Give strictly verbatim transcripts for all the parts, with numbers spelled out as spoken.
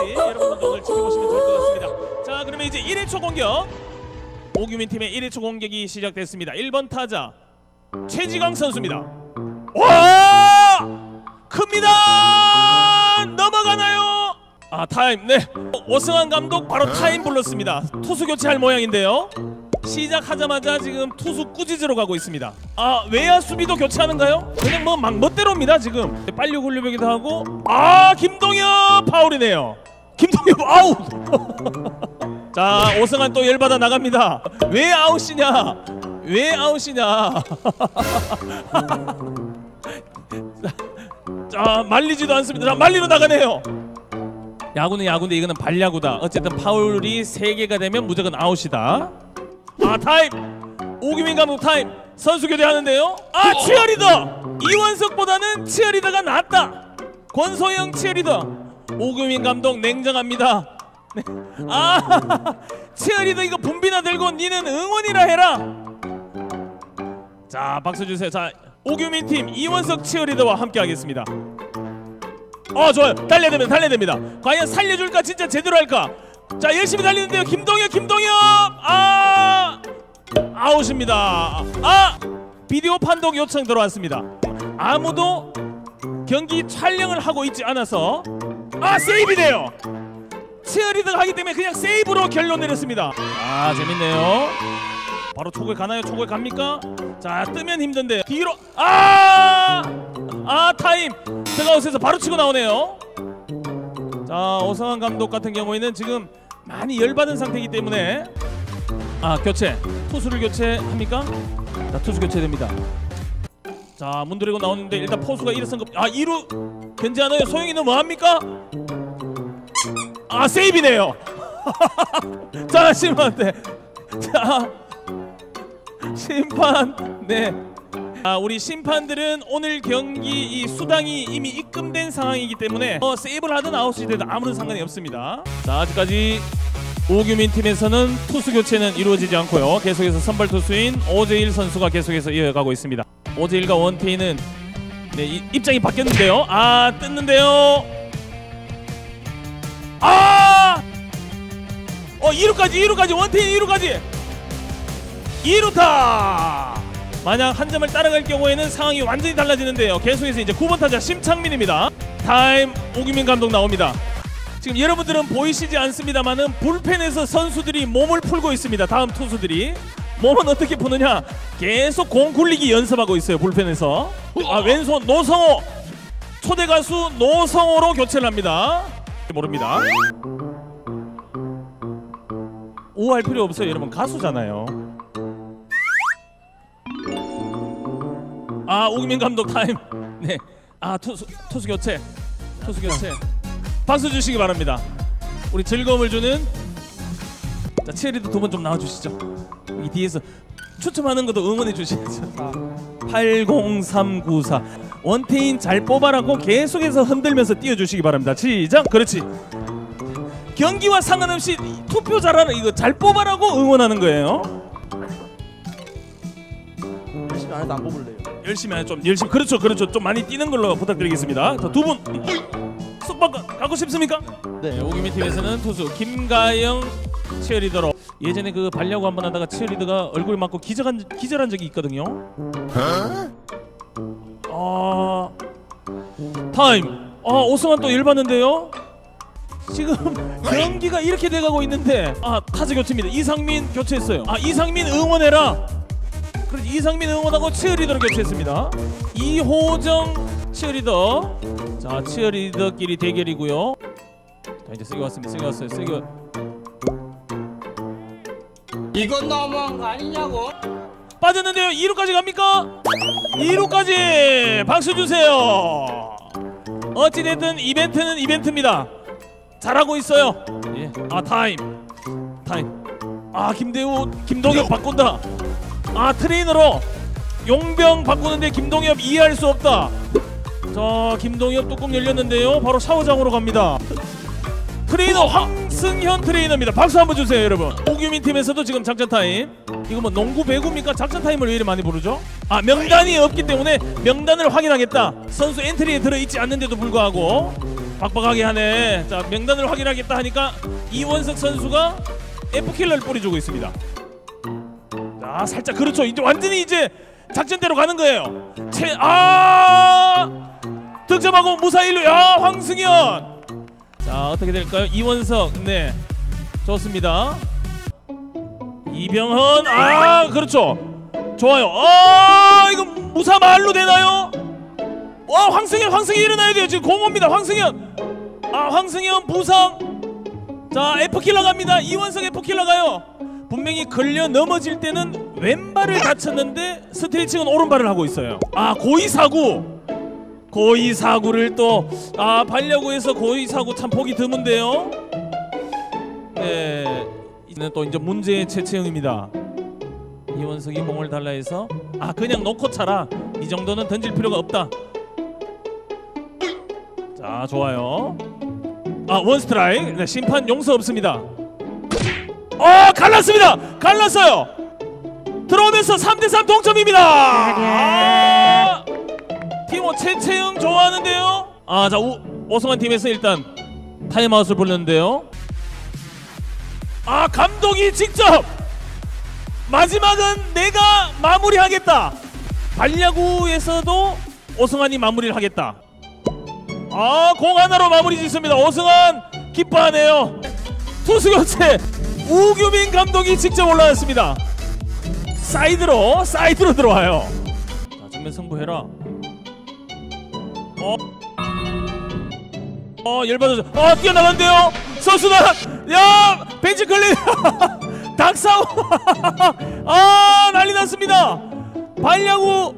여러분들도 오늘 지켜보시면 좋을 것 같습니다. 자, 그러면 이제 일 회 초 공격, 오규민 팀의 일 회 초 공격이 시작됐습니다. 일 번 타자 최지강 선수입니다. 와! 큽니다! 넘어가나요? 아, 타임. 네, 오승환 감독 바로 타임 불렀습니다. 투수 교체할 모양인데요. 시작하자마자 지금 투수 꾸짖으러 가고 있습니다. 아, 외야 수비도 교체하는가요? 그냥 뭐 막 멋대로입니다 지금. 빨리 굴려보기도 하고. 아, 김동엽 파울이네요. 김동엽 아웃. 자, 오승환 또 열받아 나갑니다. 왜 아웃이냐? 왜 아웃이냐? 자, 말리지도 않습니다. 자, 말리러 나가네요. 야구는 야구인데 이거는 발야구다. 어쨌든 파울이 세 개가 되면 무조건 아웃이다. 아, 타임! 오규민 감독 타임! 선수 교대하는데요. 아, 치어리더! 이원석보다는 치어리더가 낫다. 권소영 치어리더. 오규민 감독 냉정합니다. 네. 아, 치어리더 이거 분비나 들고 니는 응원이라 해라. 자, 박수 주세요. 자, 오규민 팀 이원석 치어리더와 함께 하겠습니다. 어, 좋아요. 달려야 됩니다. 달려야 됩니다. 과연 살려줄까? 진짜 제대로 할까? 자, 열심히 달리는데요. 김동엽, 김동엽! 아! 아웃입니다. 아! 비디오 판독 요청 들어왔습니다. 아무도 경기 촬영을 하고 있지 않아서. 아, 세이브네요. 치어리더가 하기 때문에 그냥 세이브로 결론 내렸습니다. 아, 재밌네요. 바로 초구에 가나요? 초구에 갑니까? 자, 뜨면 힘든데 뒤로. 아! 아, 타임! 드가웃에서 바로 치고 나오네요. 자, 오승환 감독 같은 경우에는 지금 많이 열받은 상태이기 때문에. 아, 교체. 투수를 교체합니까? 자, 투수 교체됩니다. 자, 문드리고 나오는데 일단 포수가 일 루 선급. 아, 이 루 견제하나요? 소영이는 뭐합니까? 아, 세이브네요. 자, 심판대. 자, 심판. 네. 아, 우리 심판들은 오늘 경기 이 수당이 이미 입금된 상황이기 때문에 어, 세이브를 하든 아웃이 되든 아무런 상관이 없습니다. 자, 아직까지 오규민 팀에서는 투수 교체는 이루어지지 않고요. 계속해서 선발 투수인 오재일 선수가 계속해서 이어가고 있습니다. 오재일과 원태인은 네, 이, 입장이 바뀌었는데요. 아, 뜯는데요. 아! 어, 이 루까지, 이 루까지, 원태인 이 루까지. 이 루타! 만약 한 점을 따라갈 경우에는 상황이 완전히 달라지는데요. 계속해서 이제 구 번 타자 심창민입니다. 타임. 오규민 감독 나옵니다. 지금 여러분들은 보이시지 않습니다만은 불펜에서 선수들이 몸을 풀고 있습니다. 다음 투수들이 몸은 어떻게 푸느냐, 계속 공 굴리기 연습하고 있어요. 불펜에서. 아, 왼손 노성호, 초대 가수 노성호로 교체를 합니다. 모릅니다. 오할 필요 없어요. 여러분 가수잖아요. 아, 오규민 감독 타임. 네. 아, 투수 투수 교체. 투수 교체. 박수 주시기 바랍니다. 우리 즐거움을 주는. 자, 치어리더 두 분 좀 나와 주시죠. 이 뒤에서 추첨하는 것도 응원해 주시죠. 팔공삼구사. 원태인 잘 뽑아라고 계속해서 흔들면서 띄워 주시기 바랍니다. 시작. 그렇지. 경기와 상관없이 투표 잘하는 이거 잘 뽑아라고 응원하는 거예요. 열심히 안 해도 안 뽑을래요. 열심히 안 해. 좀 열심히. 그렇죠, 그렇죠. 좀 많이 뛰는 걸로 부탁드리겠습니다. 자, 두 분 쏙 가고 싶습니까? 네. 오규민 팀에서는 투수 김가영 치어리더로. 예전에 그 발야구 한번 하다가 치어리더가 얼굴 맞고 기절한 기절한 적이 있거든요. 아, 타임. 아, 오승환 또 열받는데요. 지금 경기가 이렇게 돼가고 있는데. 아, 타자 교체입니다. 이상민 교체했어요. 아, 이상민 응원해라. 그렇지, 이상민 응원하고 치어리더를 교체했습니다. 이호정 치어리더. 자, 치어리더끼리 대결이고요. 자, 이제 세게 왔습니다. 세게 왔어요. 세게 왔... 이건 너무한 거 아니냐고. 빠졌는데요. 이 루까지 갑니까? 이 루까지. 박수 주세요. 어찌됐든 이벤트는 이벤트입니다. 잘하고 있어요. 예. 아, 타임. 타임. 아, 김대우 김동엽 바꾼다. 아, 트레이너로 용병 바꾸는데 김동엽 이해할 수 없다. 자, 김동엽 뚜껑 열렸는데요. 바로 샤워장으로 갑니다. 트레이너 황승현 트레이너입니다. 박수 한번 주세요, 여러분. 오규민 팀에서도 지금 작전 타임. 이거 뭐 농구 배구입니까? 작전 타임을 왜 이렇게 많이 부르죠? 아, 명단이 없기 때문에 명단을 확인하겠다. 선수 엔트리에 들어있지 않는데도 불구하고. 빡빡하게 하네. 자, 명단을 확인하겠다 하니까 이원석 선수가 F킬러를 뿌려주고 있습니다. 자, 살짝 그렇죠. 이제 완전히 이제 작전대로 가는 거예요. 채, 아 득점하고 무사히 일루. 야, 황승현. 자, 어떻게 될까요? 이원석. 네, 좋습니다. 이병헌. 아, 그렇죠. 좋아요. 아, 이거 무사 말로 되나요? 와, 황승현, 황승현 일어나야 돼요. 지금 공호입니다. 황승현. 아, 황승현 부상. 자, F킬러 갑니다. 이원석 F킬러 가요. 분명히 걸려 넘어질 때는 왼발을 다쳤는데 스트레칭은 오른발을 하고 있어요. 아, 고의사구. 고의사구를 또 아, 반려구에서 고의사구 참 보기 드문데요. 네, 이제는 또 이제 문제의 최채영입니다. 이원석이 공을 달라 해서 아, 그냥 놓고 차라. 이 정도는 던질 필요가 없다. 자, 좋아요. 아, 원스트라이크. 네, 심판 용서 없습니다. 어, 갈랐습니다. 갈랐어요. 들어오면서 삼 대 삼 동점입니다. 아, 팀워 최채영 좋아하는데요. 아, 자, 우, 오승환 팀에서 일단 타임아웃을 불렀는데요. 아, 감독이 직접 마지막은 내가 마무리하겠다. 반야구에서도 오승환이 마무리를 하겠다. 아, 공 하나로 마무리 짓습니다. 오승환 기뻐하네요. 투수 교체 우규민 감독이 직접 올라왔습니다. 사이드로 사이드로 들어와요. 자, 정면 승부해라. 어, 어 열받아서 어 뛰어나간대요. 선수단. 야, 벤치 클린. 닭싸움. 아, 난리 났습니다. 반야구.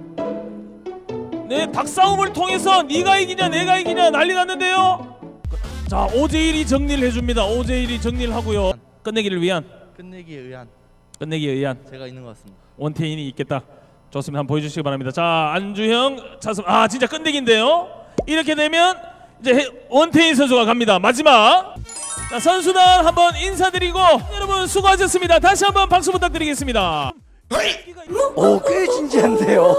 네, 닭싸움을 통해서 네가 이기냐 내가 이기냐 난리 났는데요. 자, 오제일이 정리를 해줍니다. 오제일이 정리를 하고요. 끝내기를 위한 끝내기에 의한 끝내기에 의한 제가 있는 것 같습니다. 원태인이 있겠다. 좋습니다. 한번 보여주시기 바랍니다. 자, 안주형 차승. 아, 진짜 끝내기인데요. 이렇게 되면 이제 원태인 선수가 갑니다. 마지막. 자, 선수단 한번 인사드리고 여러분 수고하셨습니다. 다시 한번 박수 부탁드리겠습니다. 오, 꽤 진지한데요.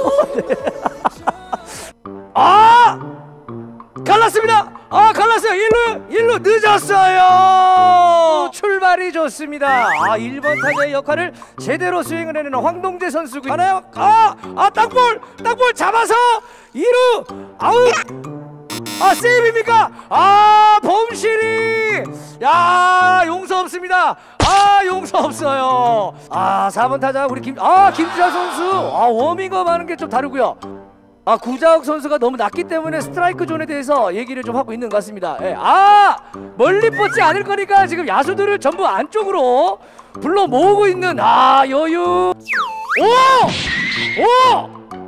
아! 갈랐습니다. 아, 갈랐어요. 일루 일루 늦었어요. 출발이 좋습니다. 아, 일 번 타자의 역할을 제대로 수행을 해내는 황동재 선수고 하나요? 아, 아, 땅볼 땅볼 잡아서 이 루 아웃. 아, 세이브입니까? 아, 범실이. 야, 용서 없습니다. 아, 용서 없어요. 아, 사 번 타자 우리 김, 아, 김주하 선수. 아, 워밍업 하는 게 좀 다르고요. 아, 구자욱 선수가 너무 낮기 때문에 스트라이크 존에 대해서 얘기를 좀 하고 있는 것 같습니다. 예. 아, 멀리 뻗지 않을 거니까 지금 야수들을 전부 안쪽으로 불러 모으고 있는 아, 여유. 오! 오!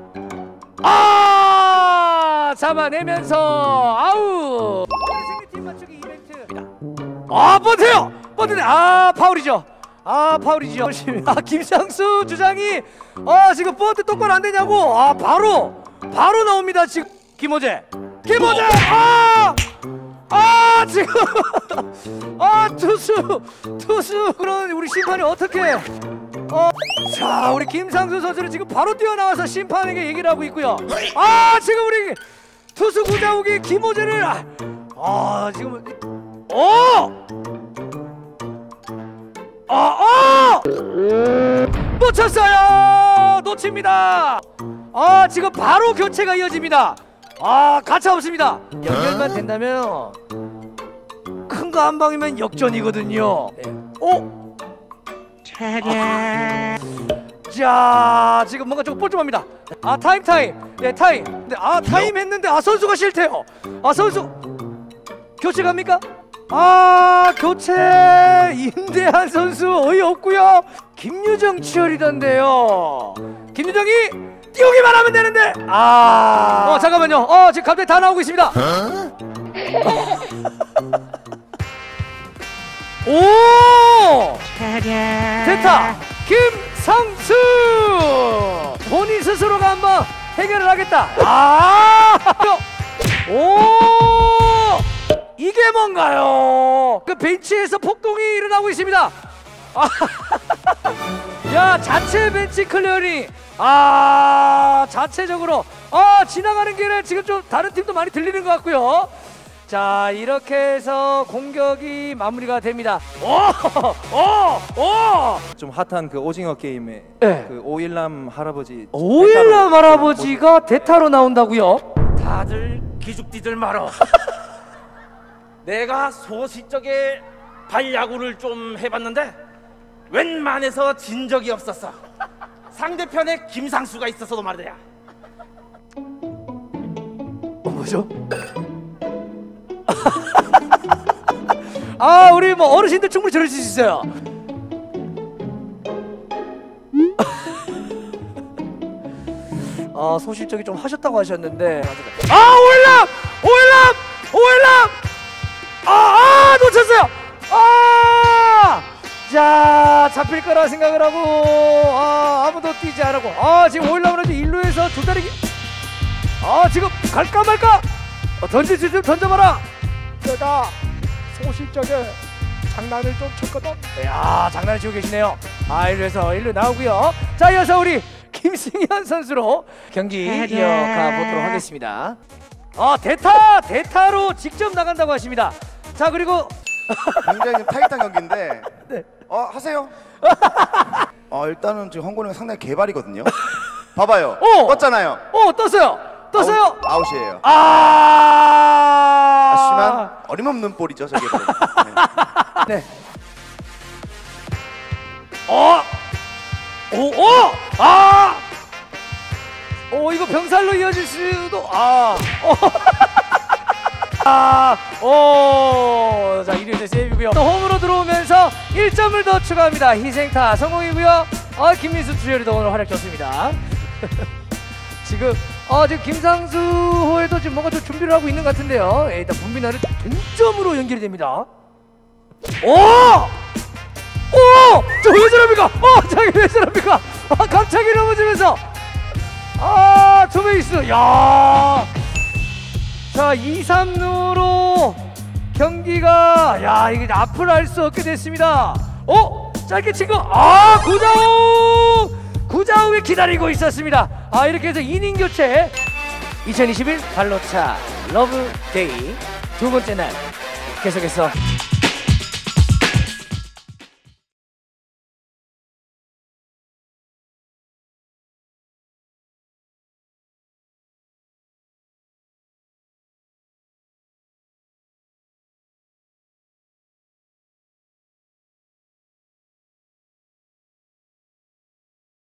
아, 잡아내면서 아우. 승리팀 맞추기 이벤트입니다. 아, 뻗어요. 뻗으네. 아, 파울이죠. 아, 파울이죠. 아, 김상수 주장이 아, 지금 뻗드 똑바로 안 되냐고. 아, 바로 바로 나옵니다. 지금 김호재. 김호재. 아! 아, 지금 아, 투수 투수 그런 우리 심판이 어떻게 어, 자, 우리 김상수 선수는 지금 바로 뛰어나와서 심판에게 얘기를 하고 있고요. 아, 지금 우리 투수 구자욱이 김호재를 아, 아 지금 어! 아, 아! 놓쳤어요. 놓칩니다. 아, 지금 바로 교체가 이어집니다. 아, 가차 없습니다. 연결만 된다면 큰 거 한 방이면 역전이거든요. 네. 어? 자, 지금 뭔가 조금 뻘쭘합니다. 아, 타임 타임. 네, 타임. 근데 아, 타임 했는데 아, 선수가 싫대요. 아, 선수 교체 갑니까? 아, 교체. 임대한 선수 어이없고요. 김유정 치어리던데요. 김유정이 뛰기만 하면 되는데. 아, 어, 잠깐만요. 어, 지금 갑자기 다 나오고 있습니다. 오! 됐다. 김상수 본인 스스로가 한번 해결을 하겠다. 아! 오! 이게 뭔가요? 그 벤치에서 폭동이 일어나고 있습니다. 아, 야, 자체 벤치 클리어링. 아, 자체적으로 아, 지나가는 길에 지금 좀 다른 팀도 많이 들리는 것 같고요. 자, 자 이렇게 해서 공격이 마무리가 됩니다. 오오오 좀 핫한 그 오징어 게임에 네. 그 오일남 할아버지 오일남 할아버지가 대타로 나온다고요? 다들 기죽디들 말어. 내가 소시적에 발야구를 좀 해봤는데 웬만해서 진 적이 없었어. 상대편에 김상수가 있어서도 말이야. 어, 뭐죠? 아 우리 뭐 어르신들 충분히 들으실 수 있어요. 아 소실적이 좀 하셨다고 하셨는데 아 오일남 오일남 오일남 아아 놓쳤어요. 아 자 잡힐 거라 생각을 하고 아 아무도 뛰지 않았고 아 지금 오일남은 이제 일루에서 두 다리 아 지금 갈까 말까 어, 던질 수 있으면 던져봐라. 내가 소실적에 장난을 좀 쳤거든. 야 장난을 치고 계시네요. 아 일루에서 일루 나오고요. 자 이어서 우리 김승현 선수로 경기 이어가 보도록 하겠습니다. 아 대타 대타로 직접 나간다고 하십니다. 자 그리고 굉장히 타이트한 경기인데 네. 어 하세요. 어 일단은 지금 홍건이가 상당히 개발이거든요. 봐봐요. 어! 떴잖아요. 어 떴어요 떴어요. 아웃, 아웃이에요. 아 하지만 어림없는 볼이죠 저게. 네. 네. 어! 오! 오! 아! 오 이거 병살로 이어질 수도 아! 어. 아! 오! 자 이륙의 세이브고요. 또 홈으로 들어오면서 일 점을 더 추가합니다. 희생타 성공이고요. 아 김민수 주열이도 오늘 활약 좋습니다. 지금 어 지금 김상수 호에도 지금 뭔가 좀 준비를 하고 있는 것 같은데요. 예, 일단 분비나를 동점으로 연결이 됩니다. 오! 오! 저 왜 저럽니까? 어! 저기 왜 저럽니까? 아 갑자기 넘어지면서 아 투베이스 야! 자 이 삼루로 경기가 야 이게 앞을 알 수 없게 됐습니다. 어? 짧게 친거 아 구자욱! 구자욱이 기다리고 있었습니다. 아 이렇게 해서 이닝 교체 이천이십일 발로차 러브데이 두 번째 날 계속해서